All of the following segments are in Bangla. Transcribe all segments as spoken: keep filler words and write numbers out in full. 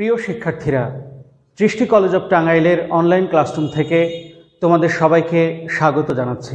প্রিয় শিক্ষার্থীরা, দৃষ্টি কলেজ অফ টাঙ্গাইলের অনলাইন ক্লাসরুম থেকে তোমাদের সবাইকে স্বাগত জানাচ্ছি।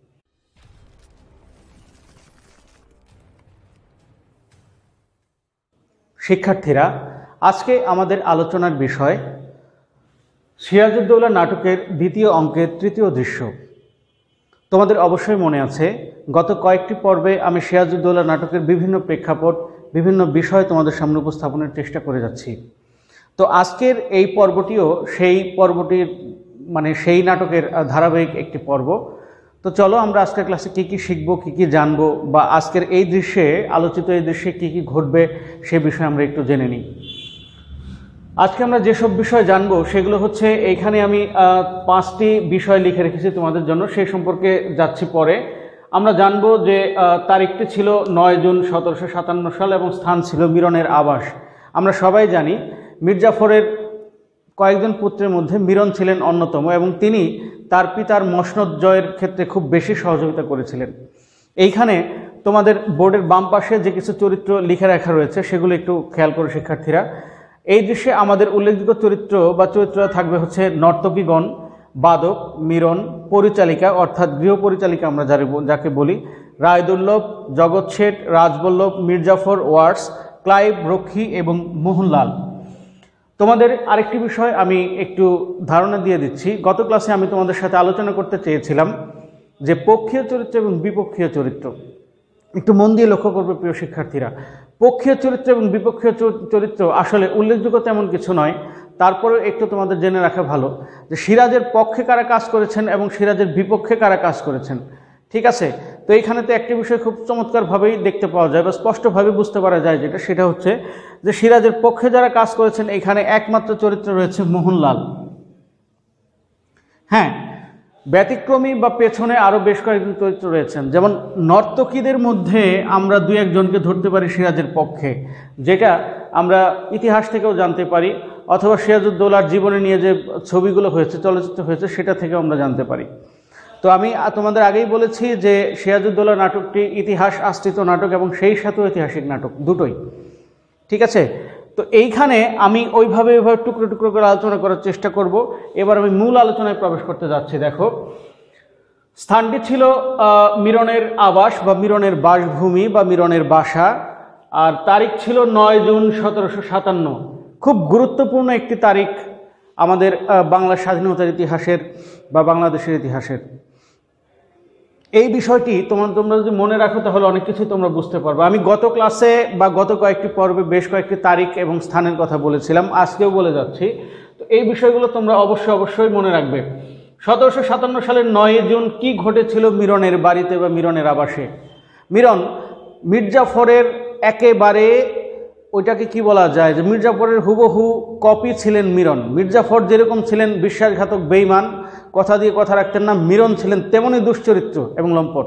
শিক্ষার্থীরা, আজকে আমাদের আলোচনার বিষয় সিরাজউদ্দৌলা নাটকের দ্বিতীয় অঙ্কের তৃতীয় দৃশ্য। তোমাদের অবশ্যই মনে আছে, গত কয়েকটি পর্বে আমি সিরাজউদ্দৌলা নাটকের বিভিন্ন প্রেক্ষাপট, বিভিন্ন বিষয় তোমাদের সামনে উপস্থাপনের চেষ্টা করে যাচ্ছি। তো আজকের এই পর্বটিও সেই পর্বটির মানে সেই নাটকের ধারাবাহিক একটি পর্ব। তো চলো আমরা আজকের ক্লাসে কী কী শিখবো, কী কী জানবো, বা আজকের এই দৃশ্যে আলোচিত এই দৃশ্যে কী কী ঘটবে সে বিষয়ে আমরা একটু জেনে নিই। আজকে আমরা যেসব বিষয় জানবো সেগুলো হচ্ছে, এইখানে আমি পাঁচটি বিষয় লিখে রেখেছি তোমাদের জন্য, সেই সম্পর্কে যাচ্ছি পরে। আমরা জানবো যে তারিখটি ছিল নয় জুন সতেরোশো সাতান্ন সাল এবং স্থান ছিল মিরনের আবাস। আমরা সবাই জানি মির্জাফরের কয়েকজন পুত্রের মধ্যে মিরন ছিলেন অন্যতম এবং তিনি তার পিতার মসনদ জয়ের ক্ষেত্রে খুব বেশি সহযোগিতা করেছিলেন। এইখানে তোমাদের বোর্ডের বাম পাশে যে কিছু চরিত্র লিখে রাখা রয়েছে সেগুলো একটু খেয়াল করো শিক্ষার্থীরা। এই দৃশ্যে আমাদের উল্লেখযোগ্য চরিত্র বা চরিত্র থাকবে হচ্ছে নর্তকীগণ, বাদক, মিরন, পরিচালিকা অর্থাৎ গৃহ পরিচালিকা আমরা যাকে বলি, রায়দুল্লভ, জগৎ শেঠ, রাজবল্লভ, মির্জাফর, ওয়ার্স, ক্লাইভ, রক্ষী এবং মোহনলাল। তোমাদের আরেকটি বিষয় আমি একটু ধারণা দিয়ে দিচ্ছি। গত ক্লাসে আমি তোমাদের সাথে আলোচনা করতে চেয়েছিলাম যে পক্ষীয় চরিত্র এবং বিপক্ষীয় চরিত্র। একটু মন দিয়ে লক্ষ্য করবে প্রিয় শিক্ষার্থীরা, পক্ষীয় চরিত্র এবং বিপক্ষীয় চরিত্র আসলে উল্লেখযোগ্য তেমন কিছু নয়, তারপরে একটু তোমাদের জেনে রাখা ভালো যে সিরাজের পক্ষে কারা কাজ করেছেন এবং সিরাজের বিপক্ষে কারা কাজ করেছেন। ঠিক আছে, তো এইখানে তো একটি বিষয় খুব চমৎকারভাবেই দেখতে পাওয়া যায় বা স্পষ্টভাবে বুঝতে পারা যায়, যেটা সেটা হচ্ছে যে সিরাজের পক্ষে যারা কাজ করেছেন এখানে একমাত্র চরিত্র রয়েছে মোহনলাল। হ্যাঁ, ব্যতিক্রমী বা পেছনে আরও বেশ কয়েকজন চরিত্র রয়েছেন, যেমন নর্তকীদের মধ্যে আমরা দুই একজনকে ধরতে পারি সিরাজের পক্ষে, যেটা আমরা ইতিহাস থেকেও জানতে পারি, অথবা সিরাজউদ্দৌলার জীবনে নিয়ে যে ছবিগুলো হয়েছে, চলচ্চিত্র হয়েছে, সেটা থেকেও আমরা জানতে পারি। তো আমি তোমাদের আগেই বলেছি যে সিরাজউদ্দৌলা নাটকটি ইতিহাস আশ্রিত নাটক এবং সেই সাথে ঐতিহাসিক নাটক দুটোই। ঠিক আছে, তো এইখানে আমি ওইভাবে ওইভাবে টুকরো টুকরো করে আলোচনা করার চেষ্টা করব। এবার আমি মূল আলোচনায় প্রবেশ করতে যাচ্ছি। দেখো, স্থানটি ছিল মিরনের আবাস বা মিরনের বাসভূমি বা মিরনের বাসা, আর তারিখ ছিল নয় জুন সতেরোশো সাতান্ন। খুব গুরুত্বপূর্ণ একটি তারিখ আমাদের বাংলার স্বাধীনতার ইতিহাসের বা বাংলাদেশের ইতিহাসের। এই বিষয়টি তোমার তোমরা যদি মনে রাখো তাহলে অনেক কিছু তোমরা বুঝতে পারবে। আমি গত ক্লাসে বা গত কয়েকটি পর্বে বেশ কয়েকটি তারিখ এবং স্থানের কথা বলেছিলাম, আজকেও বলে যাচ্ছি। তো এই বিষয়গুলো তোমরা অবশ্যই অবশ্যই মনে রাখবে। সতেরোশো সাতান্ন সালের নয় জুন কি ঘটেছিল মিরনের বাড়িতে বা মিরনের আবাসে? মিরন মির্জাফরের একেবারে ওইটাকে কি বলা যায় যে মির্জাফরের হুবহু কপি ছিলেন মিরন। মির্জাফর যেরকম ছিলেন বিশ্বাসঘাতক, বেঈমান, কথা দিয়ে কথা রাখতেন না, মিরন ছিলেন তেমনই দুশ্চরিত্র এবং লম্পট।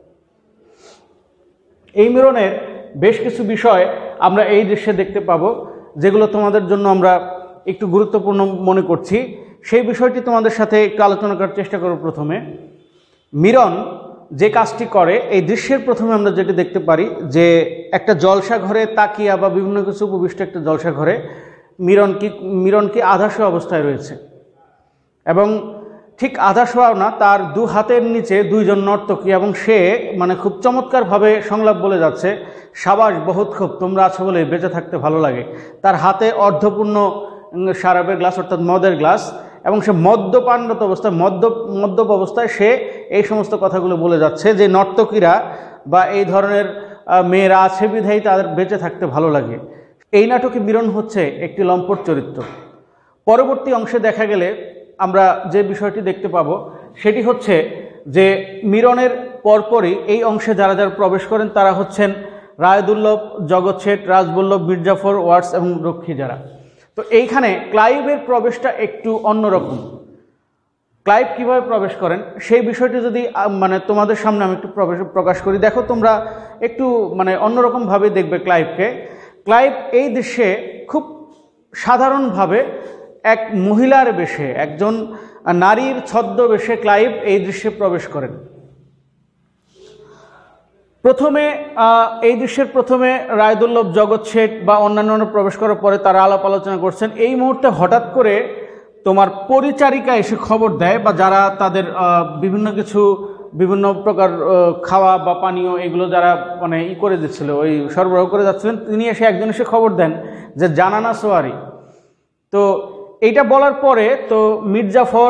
এই মিরনের বেশ কিছু বিষয় আমরা এই দৃশ্যে দেখতে পাবো, যেগুলো তোমাদের জন্য আমরা একটু গুরুত্বপূর্ণ মনে করছি। সেই বিষয়টি তোমাদের সাথে একটু আলোচনা করার চেষ্টা করব। প্রথমে মিরন যে কাজটি করে, এই দৃশ্যের প্রথমে আমরা যেটি দেখতে পারি যে একটা জলসা ঘরে তাকিয়া বা বিভিন্ন কিছু উপবিষ্ট একটা জলসা ঘরে মিরন কি মিরন কি আধাশোয়া অবস্থায় রয়েছে, এবং ঠিক আধাশোয়াও না, তার দু হাতের নিচে দুইজন নর্তকী, এবং সে মানে খুব চমৎকারভাবে সংলাপ বলে যাচ্ছে, সাবাস বহুত খুব, তোমরা আছো বলে বেঁচে থাকতে ভালো লাগে। তার হাতে অর্ধপূর্ণ শারাবের গ্লাস অর্থাৎ মদের গ্লাস, এবং সে মদ্যপানরত অবস্থায় মদ্য মদ্যপ অবস্থায় সে এই সমস্ত কথাগুলো বলে যাচ্ছে যে নর্তকীরা বা এই ধরনের মেয়েরা আছে বিধায়ী তাদের বেঁচে থাকতে ভালো লাগে। এই নাটকে মিরন হচ্ছে একটি লম্পট চরিত্র। পরবর্তী অংশে দেখা গেলে আমরা যে বিষয়টি দেখতে পাবো সেটি হচ্ছে যে মিরনের পরপরই এই অংশে যারা যারা প্রবেশ করেন তারা হচ্ছেন রায়দুল্লভ, জগৎ শেঠ, রাজবল্লভ, মির্জাফর, ওয়ার্স এবং রক্ষী যারা। তো এইখানে ক্লাইভের প্রবেশটা একটু অন্যরকম। ক্লাইভ কিভাবে প্রবেশ করেন সেই বিষয়টি যদি মানে তোমাদের সামনে আমি একটু প্রবেশ প্রকাশ করি। দেখো, তোমরা একটু মানে অন্যরকমভাবে দেখবে ক্লাইভকে। ক্লাইভ এই দৃশ্যে খুব সাধারণভাবে এক মহিলার বেশে, একজন নারীর ছদ্মবেশে ক্লাইভ এই দৃশ্যে প্রবেশ করেন। প্রথমে এই দৃশ্যের প্রথমে রায়দুল্লভ, জগৎ শেঠ বা অন্যান্য প্রবেশ করার পরে তারা আলাপ আলোচনা করছেন। এই মুহূর্তে হঠাৎ করে তোমার পরিচারিকা এসে খবর দেয়, বা যারা তাদের বিভিন্ন কিছু বিভিন্ন প্রকার খাওয়া বা পানীয় এগুলো যারা মানে ই করে দিচ্ছিল, ওই সরবরাহ করে যাচ্ছিলেন, তিনি এসে একজন এসে খবর দেন যে জানানা সোয়ারি। তো এইটা বলার পরে তো মির্জাফর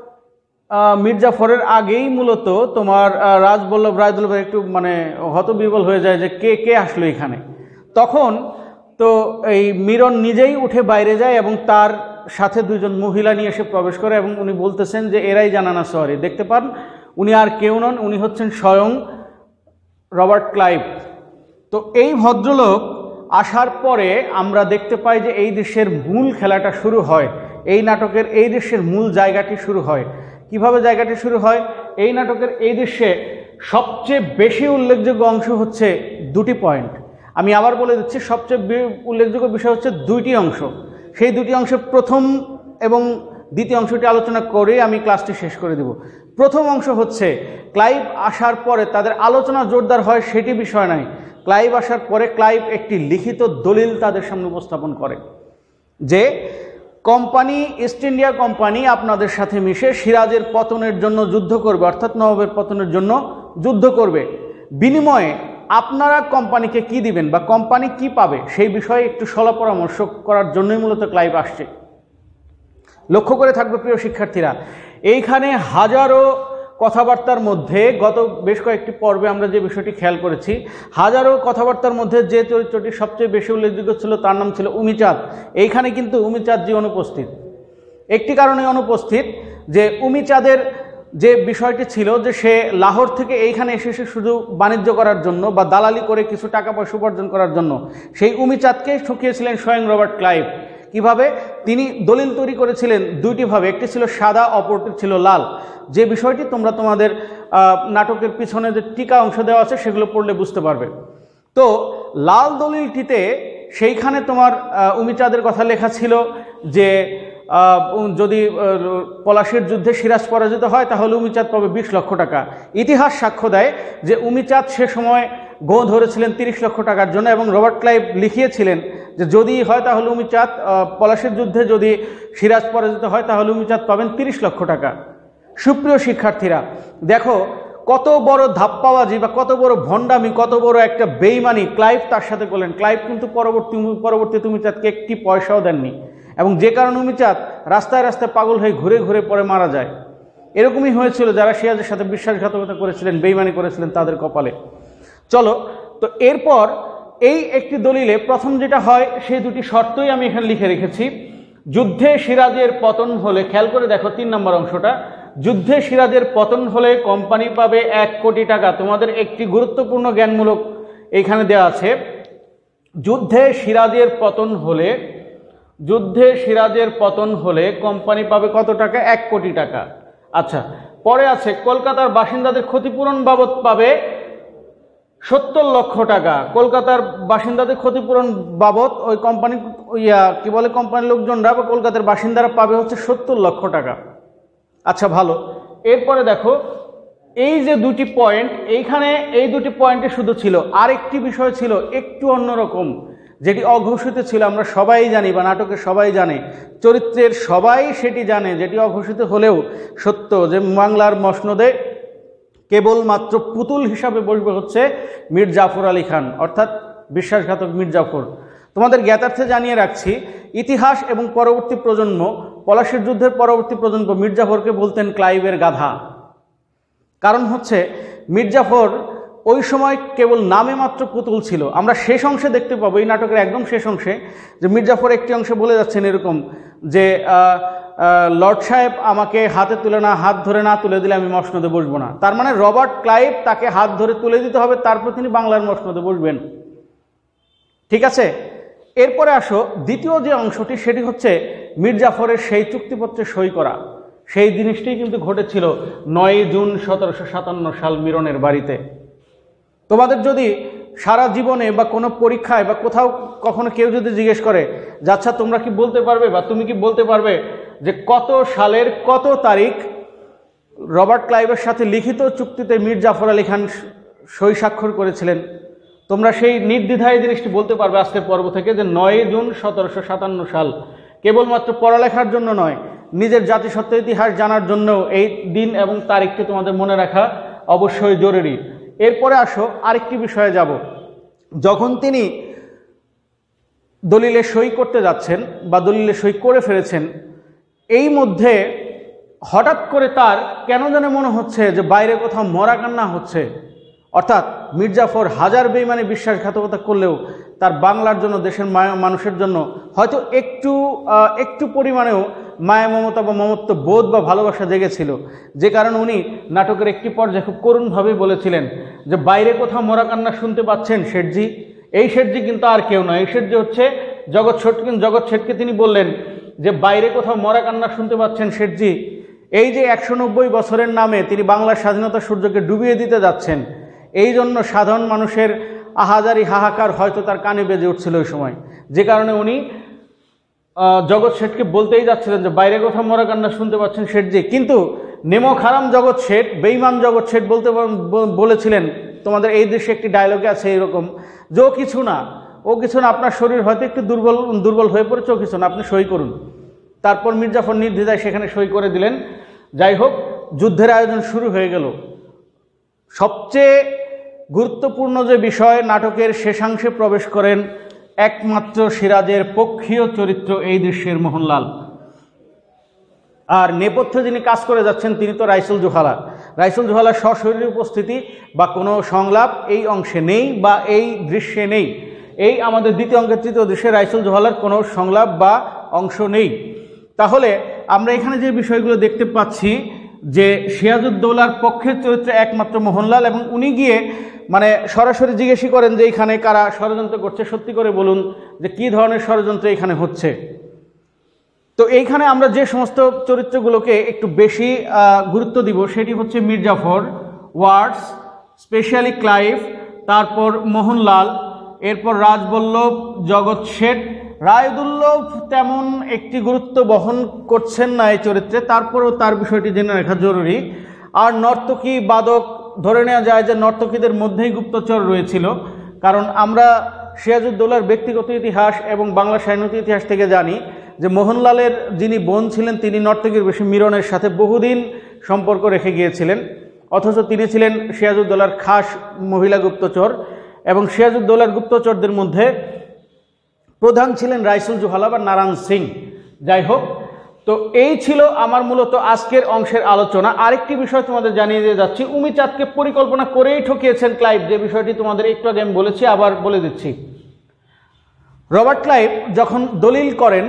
মির্জাফরের আগেই মূলত তোমার রাজবল্লভ রায়দুল্লভ একটু মানে হতবিহ্বল হয়ে যায় যে কে কে আসলো এখানে। তখন তো এই মিরন নিজেই উঠে বাইরে যায় এবং তার সাথে দুইজন মহিলা নিয়ে এসে প্রবেশ করে, এবং উনি বলতেছেন যে এরাই জানানা সোয়ারি। দেখতে পান উনি আর কেউ নন, উনি হচ্ছেন স্বয়ং রবার্ট ক্লাইভ। তো এই ভদ্রলোক আসার পরে আমরা দেখতে পাই যে এই দৃশ্যের মূল খেলাটা শুরু হয়, এই নাটকের এই দৃশ্যের মূল জায়গাটি শুরু হয়। কিভাবে জায়গাটি শুরু হয়? এই নাটকের এই দৃশ্যে সবচেয়ে বেশি উল্লেখযোগ্য অংশ হচ্ছে দুটি পয়েন্ট। আমি আবার বলে দিচ্ছি, সবচেয়ে উল্লেখযোগ্য বিষয় হচ্ছে দুইটি অংশ। সেই দুটি অংশের প্রথম এবং দ্বিতীয় অংশটি আলোচনা করে আমি ক্লাসটি শেষ করে দেব। প্রথম অংশ হচ্ছে ক্লাইভ আসার পরে তাদের আলোচনা জোরদার হয়, সেটি বিষয় নাই। ক্লাইভ আসার পরে ক্লাইভ একটি লিখিত দলিল তাদের সামনে উপস্থাপন করে যে কোম্পানি, ইস্ট ইন্ডিয়া কোম্পানি আপনাদের সাথে মিশে সিরাজের পতনের জন্য যুদ্ধ করবে, অর্থাৎ নবাবের পতনের জন্য যুদ্ধ করবে। বিনিময়ে আপনারা কোম্পানিকে কি দিবেন বা কোম্পানি কি পাবে সেই বিষয়ে একটু সলা পরামর্শ করার জন্যই মূলত ক্লাইভ আসছে। লক্ষ্য করে থাকবে প্রিয় শিক্ষার্থীরা, এইখানে হাজারো কথাবার্তার মধ্যে গত বেশ কয়েকটি পর্বে আমরা যে বিষয়টি খেয়াল করেছি, হাজারো কথাবার্তার মধ্যে যে চরিত্রটি সবচেয়ে বেশি উল্লেখযোগ্য ছিল তার নাম ছিল উমিচাঁদ। এইখানে কিন্তু উমিচাঁদজি অনুপস্থিত। একটি কারণে অনুপস্থিত যে উমিচাঁদের যে বিষয়টি ছিল যে সে লাহোর থেকে এইখানে এসে এসে শুধু বাণিজ্য করার জন্য বা দালালি করে কিছু টাকা পয়সা উপার্জন করার জন্য, সেই উমিচাঁদকে ঠকিয়েছিলেন স্বয়ং রবার্ট ক্লাইভ। কিভাবে? তিনি দলিল তৈরি করেছিলেন দুইটিভাবে, একটি ছিল সাদা, অপরটি ছিল লাল। যে বিষয়টি তোমরা তোমাদের নাটকের পিছনে যে টিকা অংশ দেওয়া আছে সেগুলো পড়লে বুঝতে পারবে। তো লাল দলিলটিতে সেইখানে তোমার উমিচাঁদের কথা লেখা ছিল যে যদি পলাশীর যুদ্ধে সিরাজ পরাজিত হয় তাহলে উমিচাঁদ পাবে বিশ লক্ষ টাকা। ইতিহাস সাক্ষ্য দেয় যে উমিচাঁদ সে সময় গো ধরেছিলেন তিরিশ লক্ষ টাকার জন্য, এবং রবার্ট ক্লাইভ লিখিয়েছিলেন যে যদি হয় তাহলে উমিচাঁদ পলাশীর যুদ্ধে যদি সিরাজ পরাজিত হয় তাহলে উমিচাঁদ পাবেন তিরিশ লক্ষ টাকা। সুপ্রিয় শিক্ষার্থীরা, দেখো কত বড় ধাপ্পাবাজি বা কত বড় ভণ্ডামি, কত বড় একটা বেইমানি ক্লাইভ তার সাথে করলেন। ক্লাইভ কিন্তু পরবর্তী পরবর্তীতে উমিচাঁদকে একটি পয়সাও দেননি, এবং যে কারণে উমিচাঁদ রাস্তায় রাস্তায় পাগল হয়ে ঘুরে ঘুরে পরে মারা যায়। এরকমই হয়েছিল যারা সিরাজের সাথে বিশ্বাসঘাতকতা করেছিলেন, বেইমানি করেছিলেন, তাদের কপালে। চলো, তো এরপর এই একটি দলিলে প্রথম যেটা হয় সেই দুটি শর্তই আমি এখানে লিখে রেখেছি। যুদ্ধে সিরাজের পতন হলে, খেয়াল করে দেখো তিন নম্বর অংশটা, যুদ্ধে সিরাজের পতন হলে কোম্পানি পাবে এক কোটি টাকা। তোমাদের একটি গুরুত্বপূর্ণ জ্ঞানমূলক এইখানে দেওয়া আছে, যুদ্ধে সিরাজের পতন হলে যুদ্ধে সিরাজের পতন হলে কোম্পানি পাবে কত টাকা? এক কোটি টাকা। আচ্ছা, পরে আছে কলকাতার বাসিন্দাদের ক্ষতিপূরণ বাবদ পাবে সত্তর লক্ষ টাকা। কলকাতার বাসিন্দাদের ক্ষতিপূরণ বাবদ ওই কোম্পানি ইয়া কি বলে কোম্পানির লোকজনরা বা কলকাতার বাসিন্দারা পাবে হচ্ছে সত্তর লক্ষ টাকা। আচ্ছা, ভালো। এরপরে দেখো এই যে দুটি পয়েন্ট, এইখানে এই দুটি পয়েন্টে শুধু ছিল, আর একটি বিষয় ছিল একটু অন্যরকম, যেটি অঘোষিত ছিল। আমরা সবাই জানি বা নাটকে সবাই জানে, চরিত্রের সবাই সেটি জানে, যেটি অঘোষিত হলেও সত্য, যে বাংলার মসনদে কেবলমাত্র পুতুল হিসাবে বসবে হচ্ছে মীর জাফর আলী খান, অর্থাৎ বিশ্বাসঘাতক মীর জাফর। তোমাদের জ্ঞাতার্থে জানিয়ে রাখছি, ইতিহাস এবং পরবর্তী প্রজন্ম, পলাশীর যুদ্ধের পরবর্তী প্রজন্ম মীর জাফরকে বলতেন ক্লাইভের গাধা। কারণ হচ্ছে মীর জাফর ওই সময় কেবল নামে মাত্র পুতুল ছিল। আমরা শেষ অংশে দেখতে পাবো, এই নাটকের একদম শেষ অংশে, যে মীর জাফর একটি অংশে বলে যাচ্ছেন এরকম যে লর্ড সাহেব আমাকে হাতে তুলে না হাত ধরে না তুলে দিলে আমি মসনদে বসবো না। তার মানে রবার্ট ক্লাইভ তাকে হাত ধরে তুলে দিতে হবে, তারপর তিনি বাংলার মসনদে বসবেন। ঠিক আছে, এরপরে আসো দ্বিতীয় যে অংশটি, সেটি হচ্ছে মীর জাফরের সেই চুক্তিপত্রে সই করা। সেই জিনিসটি কিন্তু ঘটেছিল নয় জুন সতেরোশো সাতান্ন সাল মিরনের বাড়িতে। তোমাদের যদি সারা জীবনে বা কোনো পরীক্ষায় বা কোথাও কখনো কেউ যদি জিজ্ঞেস করে যে আচ্ছা তোমরা কি বলতে পারবে বা তুমি কি বলতে পারবে যে কত সালের কত তারিখ রবার্ট ক্লাইভের সাথে লিখিত চুক্তিতে মীর জাফর আলী খান সই স্বাক্ষর করেছিলেন। তোমরা সেই নির্দ্বিধায় জিনিসটি বলতে পারবে আজকের পর্ব থেকে যে নয় জুন সতেরোশো সাতান্ন সাল কেবলমাত্র পড়ালেখার জন্য নয়, নিজের জাতিসত্ত্ব ইতিহাস জানার জন্য এই দিন এবং তারিখটি তোমাদের মনে রাখা অবশ্যই জরুরি। এরপরে আসো আরেকটি বিষয়ে যাব। যখন তিনি দলিলে সই করতে যাচ্ছেন বা দলিলে সই করে ফেলেছেন, এই মধ্যে হঠাৎ করে তার কেন যেন মনে হচ্ছে যে বাইরে কোথাও মরা কান্না হচ্ছে। অর্থাৎ মির্জাফর হাজার বেঈমানি বিশ্বাসঘাতকতা করলেও তার বাংলার জন্য, দেশের মানুষের জন্য হয়তো একটু একটু পরিমাণেও মায়া মমতা বা মমত্ব বোধ বা ভালোবাসা জেগেছিল, যে কারণে উনি নাটকের একটি পর্যায়ে খুব করুণভাবে বলেছিলেন যে বাইরে কোথাও মরা কান্না শুনতে পাচ্ছেন শেঠজি। এই শেঠজি কিন্তু আর কেউ নয়, এই শেঠজি হচ্ছে জগৎ শেঠ। জগৎ শেঠকে তিনি বললেন যে বাইরে কোথাও মরা কান্না শুনতে পাচ্ছেন শেঠজি, এই যে একশো নব্বই বছরের নামে তিনি বাংলার স্বাধীনতা সূর্যকে ডুবিয়ে দিতে যাচ্ছেন, এই জন্য সাধারণ মানুষের আহাজারি হাহাকার হয়তো তার কানে বেজে উঠছিল ওই সময়, যে কারণে উনি জগৎ শেঠকে বলতেই যাচ্ছিলেন যে বাইরে কোথাও মরা কান্না শুনতে পাচ্ছেন শেঠজি। কিন্তু নেমক হারাম জগৎ শেঠ, বেঈমান জগৎ শেঠ বলতে বলেছিলেন, তোমাদের এই দেশে একটি ডায়লগে আছে এইরকম, যে ও কিছু না, ও কিছু না, আপনার শরীর হয়তো একটু দুর্বল দুর্বল হয়ে পড়েছে, ও কিছু না, আপনি সই করুন। তারপর মির্জাফর নির্দ্বিধায় সেখানে সই করে দিলেন। যাই হোক, যুদ্ধের আয়োজন শুরু হয়ে গেল। সবচেয়ে গুরুত্বপূর্ণ যে বিষয়, নাটকের শেষাংশে প্রবেশ করেন একমাত্র সিরাজের পক্ষীয় চরিত্র এই দৃশ্যের মোহনলাল। আর নেপথ্যে যিনি কাজ করে যাচ্ছেন তিনি তো রাইসুল জোহালা। রাইসুল জোহালার সশরীরে উপস্থিতি বা কোনো সংলাপ এই অংশে নেই বা এই দৃশ্যে নেই। এই আমাদের দ্বিতীয় অঙ্কের তৃতীয় দৃশ্যে রাইসুল জোহালার কোনো সংলাপ বা অংশ নেই। তাহলে আমরা এখানে যে বিষয়গুলো দেখতে পাচ্ছি যে সিরাজউদ্দৌলার পক্ষের চরিত্রে একমাত্র মোহনলাল, এবং উনি গিয়ে মানে সরাসরি জিজ্ঞেসই করেন যে এইখানে কারা ষড়যন্ত্র করছে, সত্যি করে বলুন যে কী ধরনের ষড়যন্ত্র এখানে হচ্ছে। তো এইখানে আমরা যে সমস্ত চরিত্রগুলোকে একটু বেশি গুরুত্ব দিব সেটি হচ্ছে মির্জাফর, ওয়ার্ডস, স্পেশালি ক্লাইভ, তারপর মোহনলাল, এরপর রাজবল্লভ, জগৎ শেঠ। রায়দুল্লভ তেমন একটি গুরুত্ব বহন করছেন না এই চরিত্রে, তারপরেও তার বিষয়টি জেনে রাখা জরুরি। আর নর্তকী, বাদক, ধরে নেওয়া যায় যে নর্তকীদের মধ্যেই গুপ্তচর রয়েছিল, কারণ আমরা সিরাজউদ্দৌলার ব্যক্তিগত ইতিহাস এবং বাংলা স্বাধীনতা ইতিহাস থেকে জানি যে মোহনলালের যিনি বোন ছিলেন তিনি নর্তকীর বেশি মিরনের সাথে বহুদিন সম্পর্ক রেখে গিয়েছিলেন, অথচ তিনি ছিলেন সিরাজউদ্দৌলার খাস মহিলা গুপ্তচর। এবং সিরাজউদ্দৌলার গুপ্তচরদের মধ্যে প্রধান ছিলেন রাইসুল জোহালা বা নারায়ণ সিং। যাই হোক, তো এই ছিল আমার মূলত আজকের অংশের আলোচনা। আরেকটি বিষয় তোমাদের জানিয়ে দিয়ে যাচ্ছি, উমিচাঁদকে পরিকল্পনা করেই ঠকিয়েছেন ক্লাইভ, যে বিষয়টি তোমাদের একটু আগে আমি বলেছি, আবার বলে দিচ্ছি। রবার্ট ক্লাইভ যখন দলিল করেন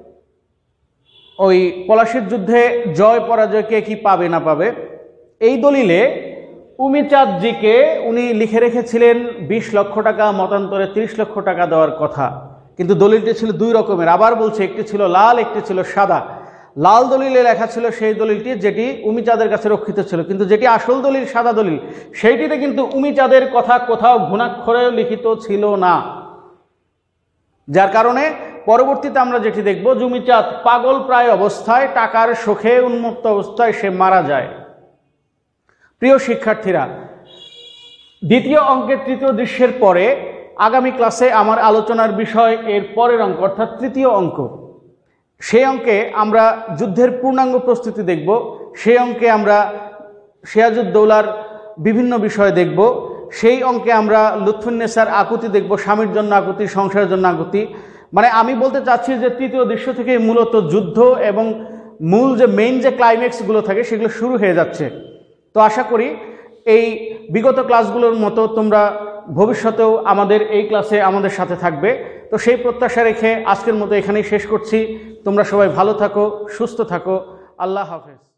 ওই পলাশির যুদ্ধে জয় পরাজয় কে কি পাবে না পাবে, এই দলিলে উমিচাঁদজিকে উনি লিখে রেখেছিলেন বিশ লক্ষ টাকা মতান্তরে তিরিশ লক্ষ টাকা দেওয়ার কথা, কিন্তু দলিলটি ছিল দুই রকমের। আবার বলছে, একটি ছিল লাল, একটি ছিল সাদা। লাল দলিলে লেখা ছিল সেই দলিলটি যেটি উমিচাঁদের কাছে রক্ষিত ছিল, কিন্তু যেটি আসল দলিল, সাদা দলিল, সেইটিতে কিন্তু উমিচাঁদের কথা কোথাও ঘুণাক্ষরেও লিখিত ছিল না। যার কারণে পরবর্তীতে আমরা যেটি দেখব, উমিচাঁদ পাগল প্রায় অবস্থায়, টাকার শোকে উন্মত্ত অবস্থায় সে মারা যায়। প্রিয় শিক্ষার্থীরা, দ্বিতীয় অঙ্কের তৃতীয় দৃশ্যের পরে আগামী ক্লাসে আমার আলোচনার বিষয় এর পরের অঙ্ক, অর্থাৎ তৃতীয় অঙ্ক। সেই অঙ্কে আমরা যুদ্ধের পূর্ণাঙ্গ প্রস্তুতি দেখব। সেই অঙ্কে আমরা সিরাজউদ্দৌলার বিভিন্ন বিষয় দেখব। সেই অঙ্কে আমরা লুৎফুন্নেসার আকুতি দেখব, স্বামীর জন্য আকুতি, সংসারের জন্য আকুতি। মানে আমি বলতে চাচ্ছি যে তৃতীয় দৃশ্য থেকে মূলত যুদ্ধ এবং মূল যে মেইন যে ক্লাইম্যাক্সগুলো থাকে সেগুলো শুরু হয়ে যাচ্ছে। তো আশা করি এই বিগত ক্লাসগুলোর মতো তোমরা ভবিষ্যতেও আমাদের এই ক্লাসে আমাদের সাথে থাকবে। তো সেই প্রত্যাশা রেখে আজকের মতো এখানেই শেষ করছি। তোমরা সবাই ভালো থাকো, সুস্থ থাকো। আল্লাহ হাফেজ।